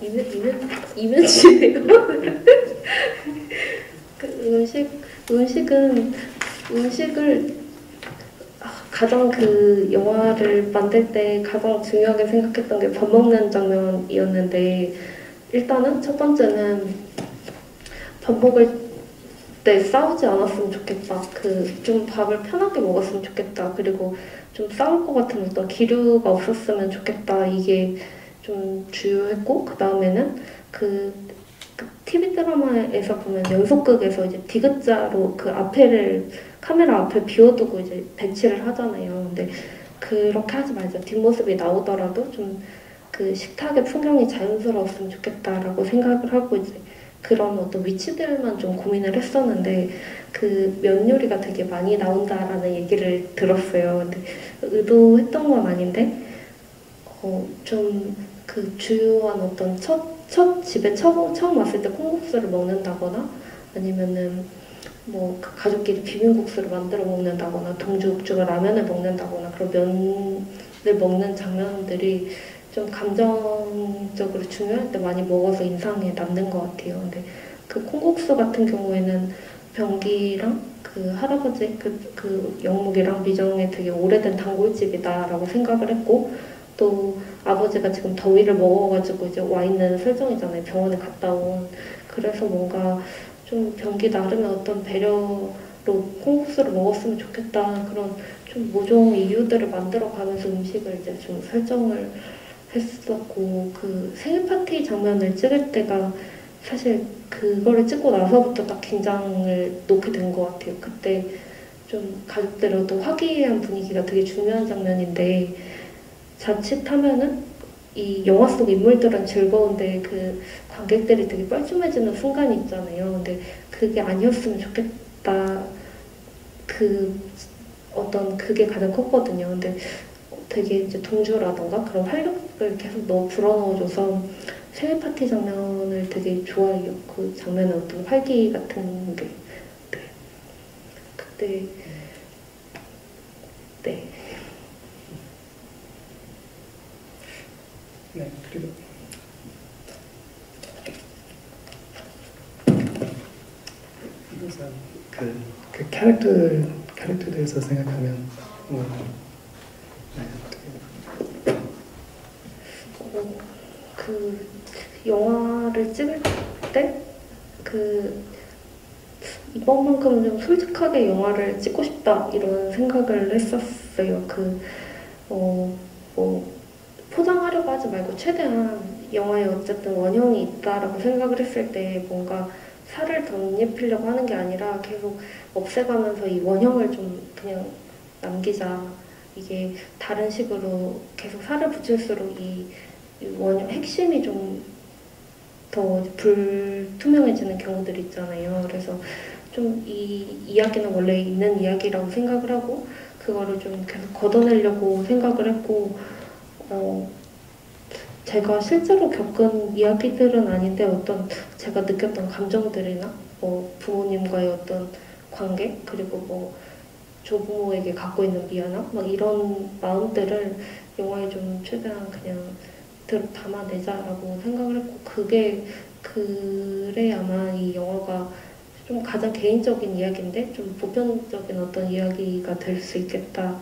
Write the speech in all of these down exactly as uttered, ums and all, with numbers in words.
이면 이면 이면집이에요. 그 음식 음식은 음식을 가장 그 영화를 만들 때 가장 중요하게 생각했던 게 밥 먹는 장면이었는데, 일단은 첫 번째는 밥 먹을 때 싸우지 않았으면 좋겠다. 그 좀 밥을 편하게 먹었으면 좋겠다. 그리고 좀 싸울 것 같은 어떤 기류가 없었으면 좋겠다. 이게 좀 주요했고, 그 다음에는 그, 그 티비 드라마에서 보면 연속극에서 이제 디귿자로 그 앞에를 카메라 앞에 비워두고 이제 배치를 하잖아요. 근데 그렇게 하지 말자. 뒷모습이 나오더라도 좀 그 식탁의 풍경이 자연스러웠으면 좋겠다라고 생각을 하고 이제 그런 어떤 위치들만 좀 고민을 했었는데, 그 면 요리가 되게 많이 나온다라는 얘기를 들었어요. 근데 의도했던 건 아닌데, 어, 좀 그 주요한 어떤 첫, 첫 집에 처음, 처음 왔을 때 콩국수를 먹는다거나, 아니면은 뭐 그 가족끼리 비빔국수를 만들어 먹는다거나, 동주국주가 라면을 먹는다거나, 그런 면을 먹는 장면들이 좀 감정적으로 중요할 때 많이 먹어서 인상에 남는 것 같아요. 근데 그 콩국수 같은 경우에는 병기랑 그 할아버지, 그, 그 영묵이랑 미정의 되게 오래된 단골집이다라고 생각을 했고, 또 아버지가 지금 더위를 먹어가지고 이제 와 있는 설정이잖아요. 병원에 갔다 온. 그래서 뭔가 좀 병기 나름의 어떤 배려로 콩국수를 먹었으면 좋겠다. 그런 좀 모종 이유들을 만들어가면서 음식을 이제 좀 설정을 했었고, 그 생일 파티 장면을 찍을 때가 사실 그거를 찍고 나서부터 딱 긴장을 놓게 된 것 같아요. 그때 좀 가족들하고도 화기애애한 분위기가 되게 중요한 장면인데, 자칫하면은 이 영화 속 인물들은 즐거운데 그 관객들이 되게 뻘쭘해지는 순간이 있잖아요. 근데 그게 아니었으면 좋겠다. 그 어떤 그게 가장 컸거든요. 근데 되게 이제 동주라던가 그런 활력을 계속 넣어 불어넣어줘서 생일 파티 장면을 되게 좋아해요. 그 장면의 어떤 활기 같은 게. 네. 그때 네. 네, 그리고 그, 그 캐릭터 캐릭터에 대해서 생각하면 뭐, 네, 어떻게 어, 그 영화를 찍을 때 그 이번만큼은 좀 솔직하게 영화를 찍고 싶다 이런 생각을 했었어요. 그 어 뭐 포장하려고 하지 말고 최대한 영화에 어쨌든 원형이 있다라고 생각을 했을 때 뭔가 살을 덧입히려고 하는 게 아니라 계속 없애가면서 이 원형을 좀 그냥 남기자. 이게 다른 식으로 계속 살을 붙일수록 이, 이 원형 핵심이 좀 더 불투명해지는 경우들이 있잖아요. 그래서 좀 이 이야기는 원래 있는 이야기라고 생각을 하고 그거를 좀 계속 걷어내려고 생각을 했고, 어, 제가 실제로 겪은 이야기들은 아닌데 어떤 제가 느꼈던 감정들이나 뭐 부모님과의 어떤 관계, 그리고 뭐 조부모에게 갖고 있는 미안함, 막 이런 마음들을 영화에 좀 최대한 그냥 담아내자라고 생각을 했고, 그게 그래야만 이 영화가 좀 가장 개인적인 이야기인데 좀 보편적인 어떤 이야기가 될 수 있겠다라는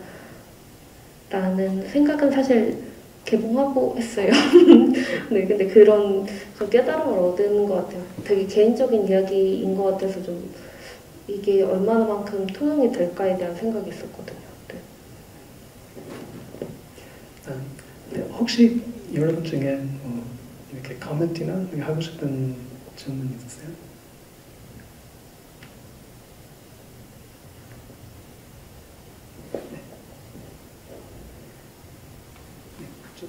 생각은 사실 개봉하고 했어요. 네, 근데 그런 좀 깨달음을 얻은 것 같아요. 되게 개인적인 이야기인 것 같아서 좀 이게 얼마나만큼 통용이 될까에 대한 생각이 있었거든요. 네. 아, 네, 혹시 여러분 중에 뭐 이렇게 코멘트나 하고 싶은 질문 있으세요? 네. 네, 그쪽.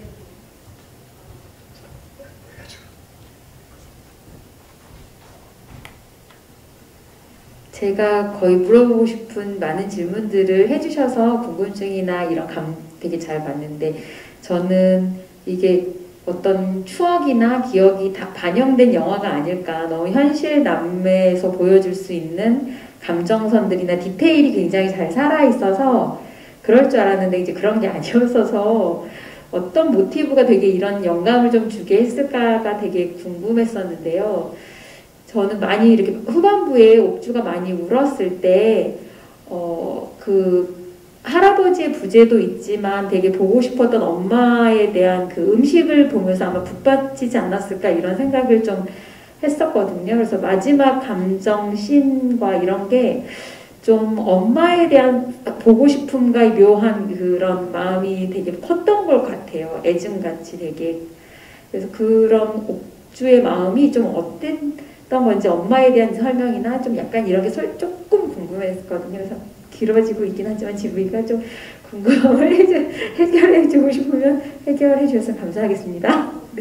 제가 거의 물어보고 싶은 많은 질문들을 해주셔서 궁금증이나 이런 감 되게 잘 봤는데, 저는 이게 어떤 추억이나 기억이 다 반영된 영화가 아닐까, 너무 현실 남매에서 보여줄 수 있는 감정선들이나 디테일이 굉장히 잘 살아있어서 그럴 줄 알았는데 이제 그런 게 아니었어서 어떤 모티브가 되게 이런 영감을 좀 주게 했을까가 되게 궁금했었는데요. 저는 많이 이렇게 후반부에 옥주가 많이 울었을 때, 어, 그 할아버지의 부재도 있지만 되게 보고 싶었던 엄마에 대한 그 음식을 보면서 아마 북받치지 않았을까 이런 생각을 좀 했었거든요. 그래서 마지막 감정 씬과 이런 게 좀 엄마에 대한 보고 싶음과 묘한 그런 마음이 되게 컸던 것 같아요. 애증같이 되게. 그래서 그런 옥주의 마음이 좀 어땠던 건지 엄마에 대한 설명이나 좀 약간 이런 게 조금 궁금했거든요. 그래서 길어지고 있긴 하지만 지구이가 좀 궁금함을 해결해 주고 싶으면 해결해 주셔서 감사하겠습니다. 네.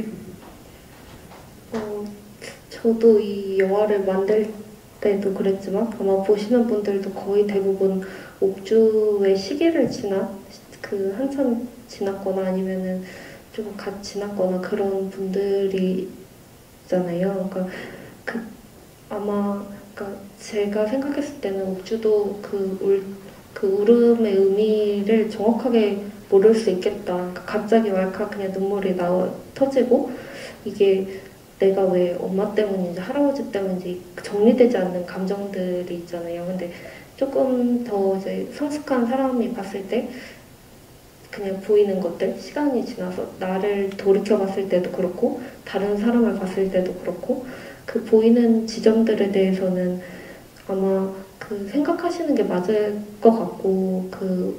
어, 저도 이 영화를 만들 때도 그랬지만 아마 보시는 분들도 거의 대부분 옥주의 시기를 지나 그 한참 지났거나 아니면은 좀 갓 지났거나 그런 분들이 있잖아요. 그러니까 그 아마 그러니까 제가 생각했을 때는 옥주도 그 울, 그 울음의 의미를 정확하게 모를 수 있겠다. 그러니까 갑자기 왈칵 그냥 눈물이 나와 터지고 이게 내가 왜 엄마 때문인지 할아버지 때문인지 정리되지 않는 감정들이 있잖아요. 근데 조금 더 이제 성숙한 사람이 봤을 때 그냥 보이는 것들, 시간이 지나서 나를 돌이켜 봤을 때도 그렇고 다른 사람을 봤을 때도 그렇고 그 보이는 지점들에 대해서는 아마 그 생각하시는 게 맞을 것 같고 그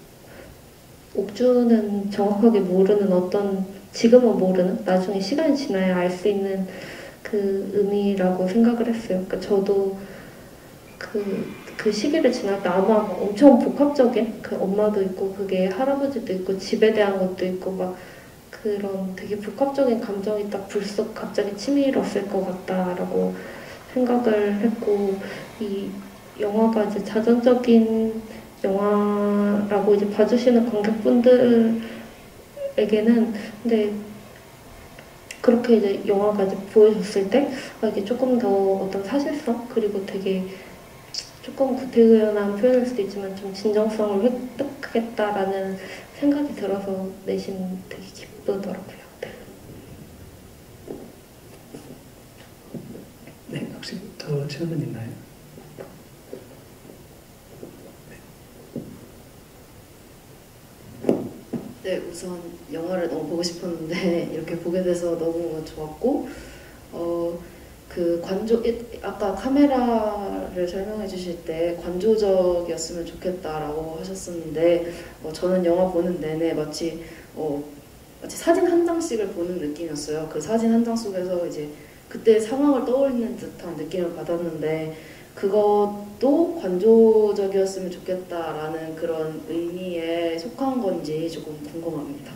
옥주는 정확하게 모르는 어떤 지금은 모르는 나중에 시간이 지나야 알 수 있는 그 의미라고 생각을 했어요. 그러니까 저도 그, 그 시기를 지날 때 아마 엄청 복합적인 그 엄마도 있고 그게 할아버지도 있고 집에 대한 것도 있고 막 그런 되게 복합적인 감정이 딱 불쑥 갑자기 치밀었을 것 같다라고 생각을 했고 이 영화가 이제 자전적인 영화라고 이제 봐주시는 관객분들에게는 근데 그렇게 이제 영화가 이제 보여줬을 때 아, 이게 조금 더 어떤 사실성 그리고 되게 조금 구태의연한 표현일 수도 있지만 좀 진정성을 획득하겠다라는 생각이 들어서 내심 되게 기쁘더라고요. 네. 네, 혹시 더 질문 있나요? 네, 우선 영화를 너무 보고 싶었는데 이렇게 보게 돼서 너무 좋았고 어, 그 관조 아까 카메라를 설명해 주실 때 관조적이었으면 좋겠다라고 하셨었는데 어, 저는 영화 보는 내내 마치 어, 마치 사진 한 장씩을 보는 느낌이었어요. 그 사진 한 장 속에서 이제 그때 상황을 떠올리는 듯한 느낌을 받았는데 그것도 관조적이었으면 좋겠다라는 그런 의미에 속한 건지 조금 궁금합니다.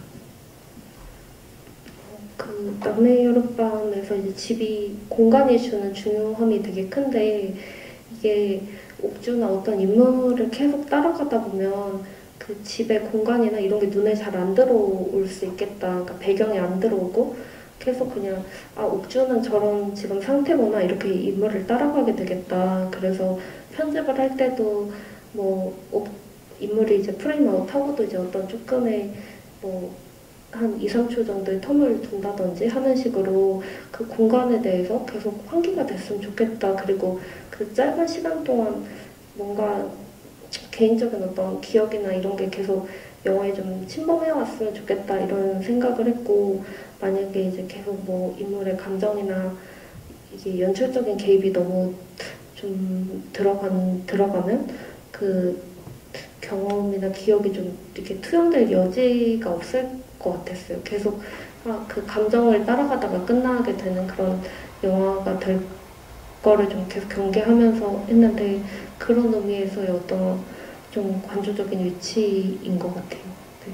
그 남의 여름밤에서 이제 집이 공간이 주는 중요함이 되게 큰데 이게 옥주나 어떤 인물을 계속 따라가다 보면 그 집의 공간이나 이런 게 눈에 잘 안 들어올 수 있겠다. 그러니까 배경이 안 들어오고 계속 그냥 아 옥주는 저런 지금 상태구나 이렇게 인물을 따라가게 되겠다. 그래서 편집을 할 때도 뭐 옥, 인물이 이제 프레임 아웃하고도 이제 어떤 조금의 뭐 한 이, 삼 초 정도의 텀을 둔다든지 하는 식으로 그 공간에 대해서 계속 환기가 됐으면 좋겠다. 그리고 그 짧은 시간 동안 뭔가 개인적인 어떤 기억이나 이런 게 계속 영화에 좀 침범해 왔으면 좋겠다 이런 생각을 했고 만약에 이제 계속 뭐 인물의 감정이나 이게 연출적인 개입이 너무 좀 들어간 들어가는 그 경험이나 기억이 좀 이렇게 투영될 여지가 없을 것 같았어요. 계속 아, 그 감정을 따라가다가 끝나게 되는 그런 영화가 될 거를 좀 계속 경계하면서 했는데 그런 의미에서의 어떤 좀 관조적인 위치인 것 같아요. 네.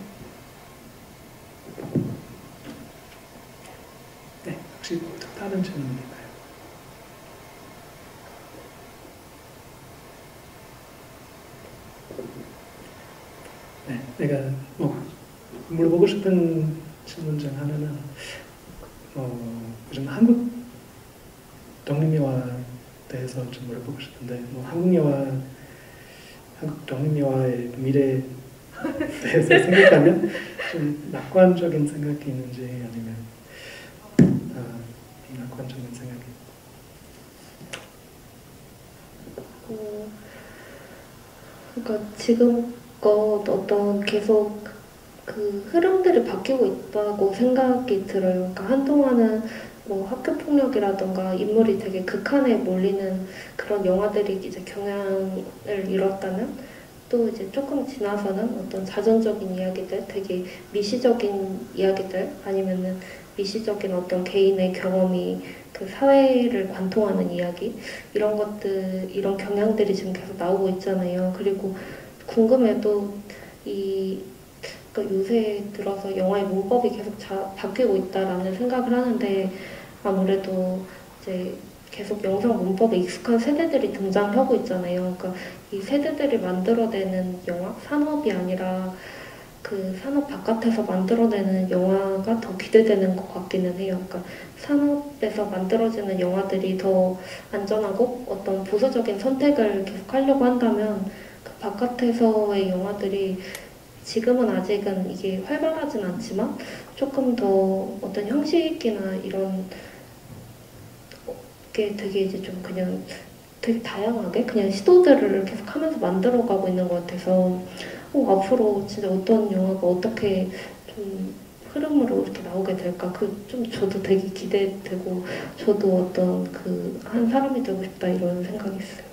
네, 혹시 다른 질문 있나요? 네, 내가 뭐 물어보고 싶은 질문 중 하나는 어, 요즘 한국 독립영화에 대해서 좀 물어보고 싶은데 뭐 한국 영화, 한국 독립영화의 미래 대해서 생각하면 좀 낙관적인 생각이 있는지 아니면 아, 비낙관적인 생각이 어, 그러니까 지금껏 어떤 계속 그 흐름들이 바뀌고 있다고 생각이 들어요. 그러니까 한동안은 뭐 학교 폭력이라던가 인물이 되게 극한에 몰리는 그런 영화들이 이제 경향을 잃었다면 또 이제 조금 지나서는 어떤 자전적인 이야기들, 되게 미시적인 이야기들 아니면은 미시적인 어떤 개인의 경험이 그 사회를 관통하는 이야기 이런 것들 이런 경향들이 지금 계속 나오고 있잖아요. 그리고 궁금해도 이 그러니까 요새 들어서 영화의 문법이 계속 자, 바뀌고 있다라는 생각을 하는데 아무래도 이제 계속 영상 문법에 익숙한 세대들이 등장하고 있잖아요. 그러니까 이 세대들이 만들어내는 영화, 산업이 아니라 그 산업 바깥에서 만들어내는 영화가 더 기대되는 것 같기는 해요. 그러니까 산업에서 만들어지는 영화들이 더 안전하고 어떤 보수적인 선택을 계속 하려고 한다면 그 바깥에서의 영화들이 지금은 아직은 이게 활발하진 않지만 조금 더 어떤 형식이나 이런 게 되게 이제 좀 그냥 되게 다양하게 그냥 시도들을 계속 하면서 만들어가고 있는 것 같아서 어, 앞으로 진짜 어떤 영화가 어떻게 좀 흐름으로 이렇게 나오게 될까 그 좀 저도 되게 기대되고 저도 어떤 그 한 사람이 되고 싶다 이런 생각이 있어요.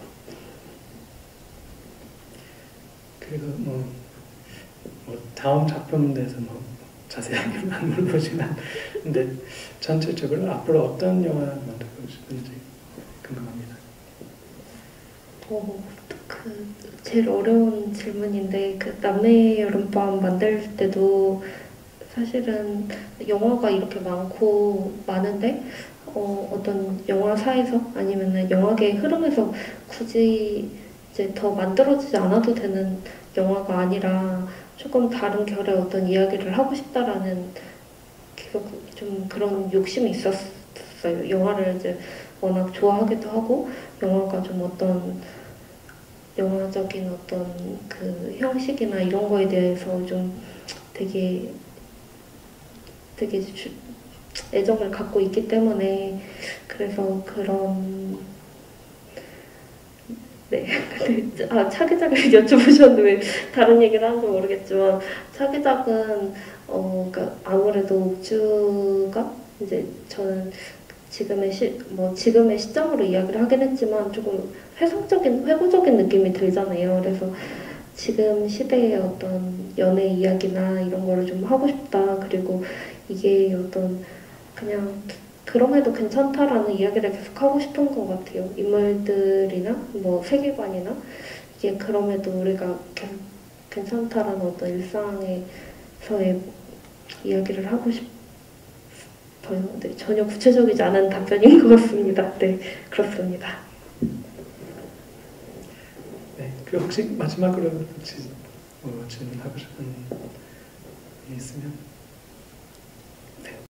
그리고 뭐, 뭐 다음 작품에 대해서 뭐 자세하게 안 물어보지만 근데 전체적으로 앞으로 어떤 영화 만들고 싶은지 궁금합니다. 어, 그 제일 어려운 질문인데 그 남매의 여름밤 만들 때도 사실은 영화가 이렇게 많고 많은데 어, 어떤 영화사에서 아니면은 영화계의 흐름에서 굳이 이제 더 만들어지지 않아도 되는 영화가 아니라 조금 다른 결의 어떤 이야기를 하고 싶다라는 계속 좀 그런 욕심이 있었어요. 영화를 이제 워낙 좋아하기도 하고 영화가 좀 어떤 영화적인 어떤 그 형식이나 이런 거에 대해서 좀 되게 되게 주, 애정을 갖고 있기 때문에 그래서 그런 네. 근데 아, 차기작을 여쭤보셨는데 왜 다른 얘기를 하는지 모르겠지만 차기작은 어 그러니까 아무래도 옥주가 이제 저는 지금의 시, 뭐 지금의 시점으로 이야기를 하긴 했지만 조금 회상적인 회고적인 느낌이 들잖아요. 그래서 지금 시대의 어떤 연애 이야기나 이런 거를 좀 하고 싶다. 그리고 이게 어떤 그냥 그럼에도 괜찮다라는 이야기를 계속 하고 싶은 것 같아요. 인물들이나 뭐 세계관이나 이게 그럼에도 우리가 계속 괜찮다라는 어떤 일상에서의 이야기를 하고 싶어요. 네, 전혀 구체적이지 않은 답변인 것 같습니다. 네, 그렇습니다. 네, 그 혹시 마지막으로 혹시 뭐 질문하고 싶은 게 있으면